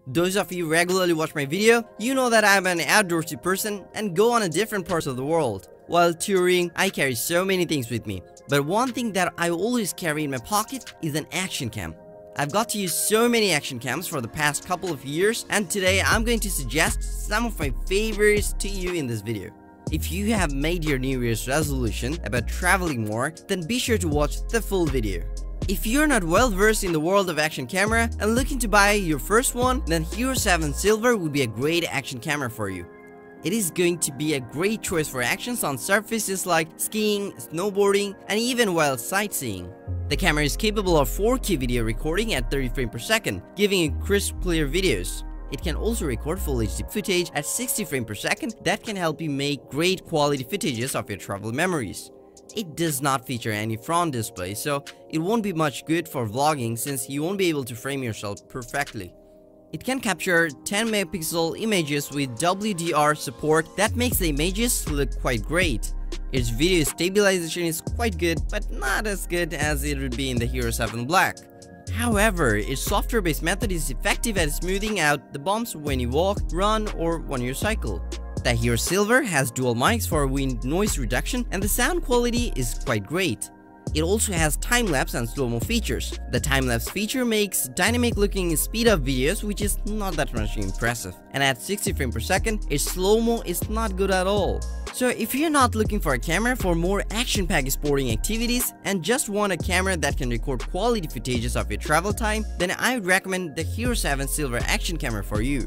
Those of you who regularly watch my video, you know that I'm an outdoorsy person and go on a different parts of the world. While touring, I carry so many things with me, but one thing that I always carry in my pocket is an action cam. I've got to use so many action cams for the past couple of years, and today I'm going to suggest some of my favorites to you in this video. If you have made your New Year's resolution about traveling more, then be sure to watch the full video. If you're not well versed in the world of action camera and looking to buy your first one, then Hero 7 Silver would be a great action camera for you. It is going to be a great choice for actions on surfaces like skiing, snowboarding, and even while sightseeing. The camera is capable of 4K video recording at 30 frames per second, giving you crisp, clear videos. It can also record Full HD footage at 60 frames per second that can help you make great quality footages of your travel memories. It does not feature any front display, so it won't be much good for vlogging since you won't be able to frame yourself perfectly. It can capture 10 megapixel images with WDR support that makes the images look quite great. Its video stabilization is quite good, but not as good as it would be in the Hero 7 Black. However, its software-based method is effective at smoothing out the bumps when you walk, run, or when you cycle. The Hero Silver has dual mics for wind noise reduction and the sound quality is quite great. It also has time-lapse and slow-mo features. The time-lapse feature makes dynamic-looking speed-up videos, which is not that much impressive. And at 60 frames per second, its slow-mo is not good at all. So if you're not looking for a camera for more action-packed sporting activities and just want a camera that can record quality footages of your travel time, then I would recommend the Hero 7 Silver action camera for you.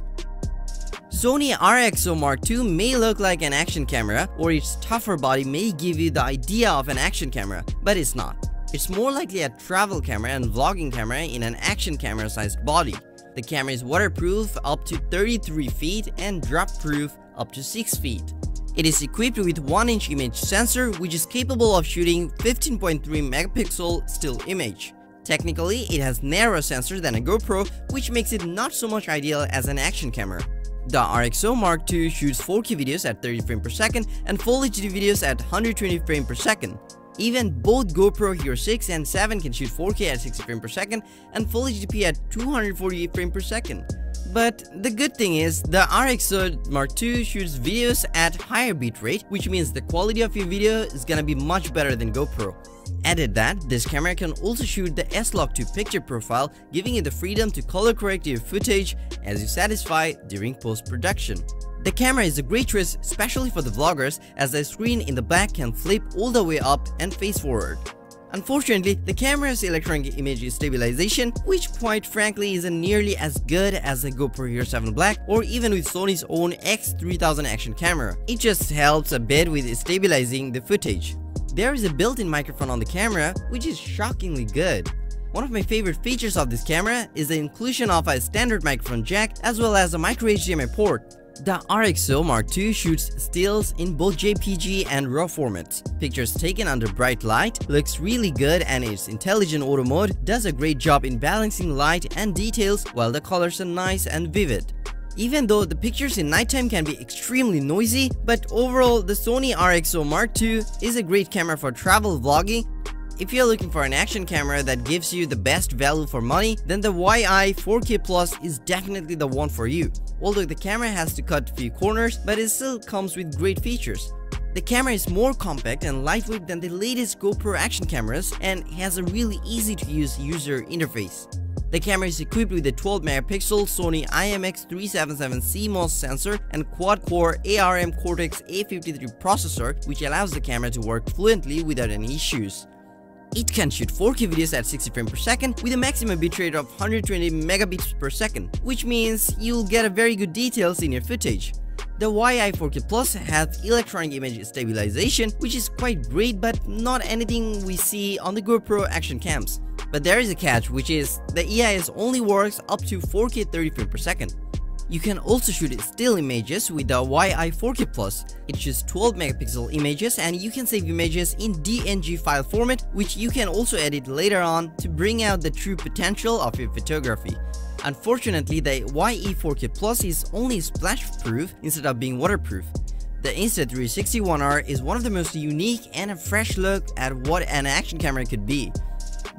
Sony RXO Mark II may look like an action camera, or its tougher body may give you the idea of an action camera, but it's not. It's more likely a travel camera and vlogging camera in an action camera sized body. The camera is waterproof up to 33 feet and drop-proof up to 6 feet. It is equipped with 1-inch image sensor which is capable of shooting 15.3 megapixel still image. Technically, it has narrower sensor than a GoPro, which makes it not so much ideal as an action camera. The RXO Mark II shoots 4K videos at 30 frames per second and Full HD videos at 120 frames per second. Even both GoPro Hero 6 and 7 can shoot 4K at 60 frames per second and Full HD at 248 frames per second. But the good thing is, the RXO Mark II shoots videos at higher bitrate, which means the quality of your video is gonna be much better than GoPro. Added that, this camera can also shoot the S-Log2 picture profile, giving you the freedom to color correct your footage as you satisfy during post-production. The camera is a great choice especially for the vloggers, as the screen in the back can flip all the way up and face forward. Unfortunately, the camera's electronic image stabilization, which quite frankly isn't nearly as good as the GoPro Hero 7 Black or even with Sony's own X3000 action camera. It just helps a bit with stabilizing the footage. There is a built-in microphone on the camera, which is shockingly good. One of my favorite features of this camera is the inclusion of a standard microphone jack as well as a micro HDMI port. The RXO Mark II shoots stills in both JPG and RAW formats. Pictures taken under bright light looks really good, and its intelligent auto mode does a great job in balancing light and details while the colors are nice and vivid. Even though the pictures in nighttime can be extremely noisy, but overall the Sony RXO Mark II is a great camera for travel vlogging. If you're looking for an action camera that gives you the best value for money, then the YI 4K Plus is definitely the one for you. Although the camera has to cut a few corners, but it still comes with great features. The camera is more compact and lightweight than the latest GoPro action cameras and has a really easy to use user interface. The camera is equipped with a 12 megapixel Sony IMX377 CMOS sensor and quad-core ARM Cortex A53 processor, which allows the camera to work fluently without any issues. It can shoot 4K videos at 60 frames per second with a maximum bitrate of 120 megabits per second, which means you'll get a very good details in your footage. The YI 4K Plus has electronic image stabilization, which is quite great but not anything we see on the GoPro action cams. But there is a catch, which is the EIS only works up to 4K 30 frames per second. You can also shoot still images with the YI 4K Plus. It shoots 12 megapixel images and you can save images in DNG file format, which you can also edit later on to bring out the true potential of your photography. Unfortunately, the YE 4K Plus is only splash-proof instead of being waterproof. The Insta360 ONE R is one of the most unique and a fresh look at what an action camera could be.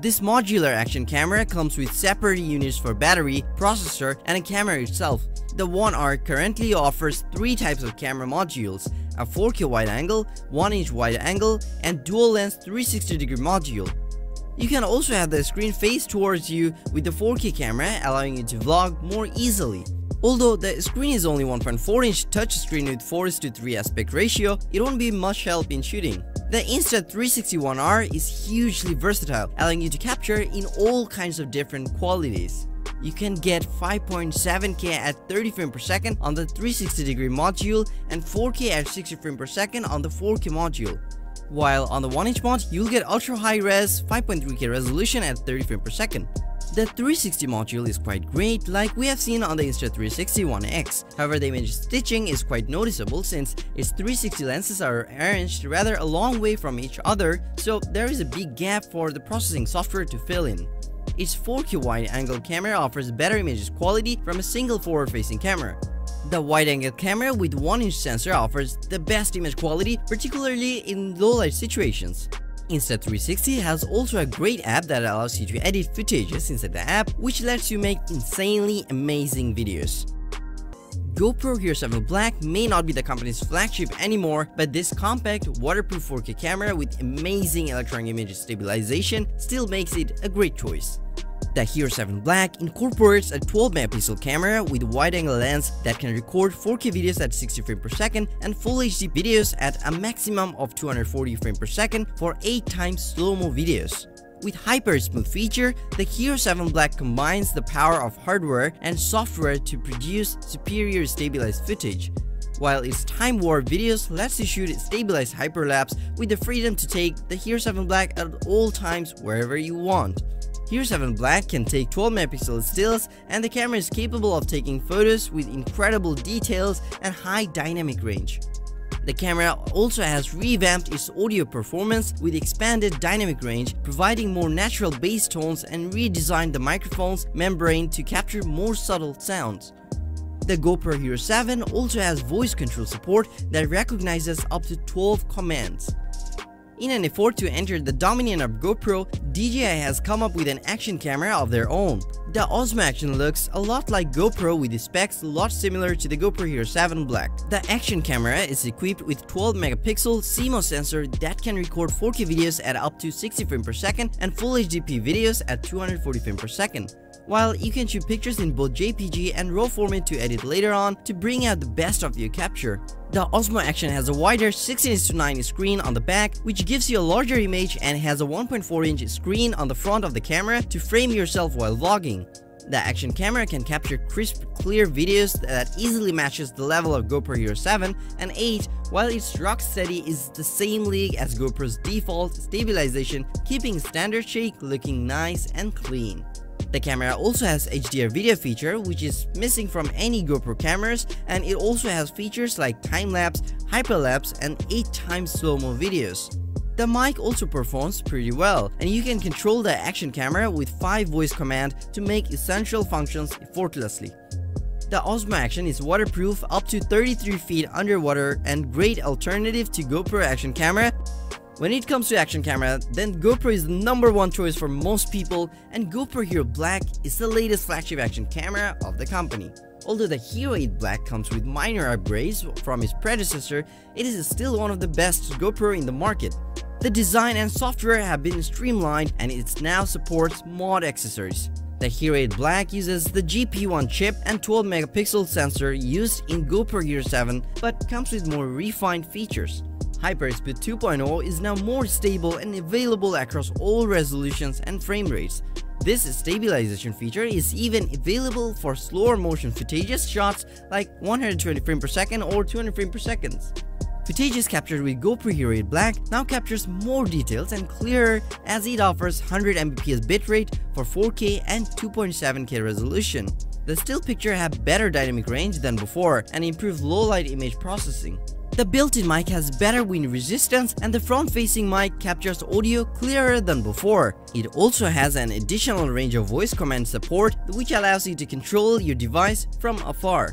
This modular action camera comes with separate units for battery, processor, and a camera itself. The One R currently offers 3 types of camera modules: a 4K wide angle, 1-inch wide angle, and dual lens 360-degree module. You can also have the screen face towards you with the 4K camera, allowing you to vlog more easily. Although the screen is only 1.4-inch touchscreen with 4:3 aspect ratio, it won't be much help in shooting. The Insta360 One R is hugely versatile, allowing you to capture in all kinds of different qualities. You can get 5.7K at 30 frames per second on the 360-degree module and 4K at 60 frames per second on the 4K module. While on the 1-inch mod, you'll get ultra high res 5.3K resolution at 30 frames per second. The 360 module is quite great, like we have seen on the Insta360 One X. However, the image stitching is quite noticeable since its 360 lenses are arranged rather a long way from each other, so there is a big gap for the processing software to fill in. Its 4K wide-angle camera offers better image quality from a single forward-facing camera. The wide-angle camera with 1-inch sensor offers the best image quality, particularly in low-light situations. Insta360 has also a great app that allows you to edit footages inside the app, which lets you make insanely amazing videos. GoPro Hero 7 Black may not be the company's flagship anymore, but this compact, waterproof 4K camera with amazing electronic image stabilization still makes it a great choice. The Hero 7 Black incorporates a 12-megapixel camera with a wide-angle lens that can record 4K videos at 60 frames per second and Full HD videos at a maximum of 240 frames per second for 8 times slow-mo videos. With Hyper Smooth feature, the Hero 7 Black combines the power of hardware and software to produce superior stabilized footage, while its Time Warp videos lets you shoot stabilized hyperlapse with the freedom to take the Hero 7 Black at all times wherever you want. Hero 7 Black can take 12-megapixel stills, and the camera is capable of taking photos with incredible details and high dynamic range. The camera also has revamped its audio performance with expanded dynamic range, providing more natural bass tones, and redesigned the microphone's membrane to capture more subtle sounds. The GoPro Hero 7 also has voice control support that recognizes up to 12 commands. In an effort to enter the dominion of GoPro, DJI has come up with an action camera of their own. The Osmo Action looks a lot like GoPro with the specs a lot similar to the GoPro Hero 7 Black. The action camera is equipped with 12-megapixel CMOS sensor that can record 4K videos at up to 60 frames per second and Full HDP videos at 240 frames per second. While you can shoot pictures in both JPG and RAW format to edit later on to bring out the best of your capture. The Osmo Action has a wider 16:9 screen on the back, which gives you a larger image, and has a 1.4-inch screen on the front of the camera to frame yourself while vlogging. The action camera can capture crisp, clear videos that easily matches the level of GoPro Hero 7 and 8, while its rock steady is the same league as GoPro's default stabilization, keeping standard shake looking nice and clean. The camera also has HDR video feature, which is missing from any GoPro cameras, and it also has features like time-lapse, hyperlapse, and 8 times slow-mo videos. The mic also performs pretty well, and you can control the action camera with 5 voice commands to make essential functions effortlessly. The Osmo Action is waterproof up to 33 feet underwater and great alternative to GoPro action camera. When it comes to action camera, then GoPro is the #1 choice for most people, and GoPro Hero Black is the latest flagship action camera of the company. Although the Hero 8 Black comes with minor upgrades from its predecessor, it is still one of the best GoPro in the market. The design and software have been streamlined, and it now supports mod accessories. The Hero 8 Black uses the GP1 chip and 12-megapixel sensor used in GoPro Hero 7, but comes with more refined features. HyperSpeed 2.0 is now more stable and available across all resolutions and frame rates. This stabilization feature is even available for slower motion footages shots like 120 frames per second or 200 frames per second. Footages captured with GoPro Hero 8 Black now captures more details and clearer, as it offers 100 Mbps bitrate for 4K and 2.7K resolution. The still picture have better dynamic range than before and improved low-light image processing. The built-in mic has better wind resistance, and the front-facing mic captures audio clearer than before. It also has an additional range of voice command support, which allows you to control your device from afar.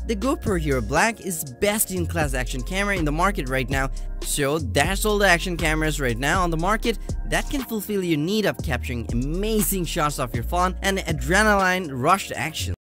The GoPro Hero Black is best-in-class action camera in the market right now. So that's all the action cameras right now on the market that can fulfill your need of capturing amazing shots of your phone and adrenaline rushed action.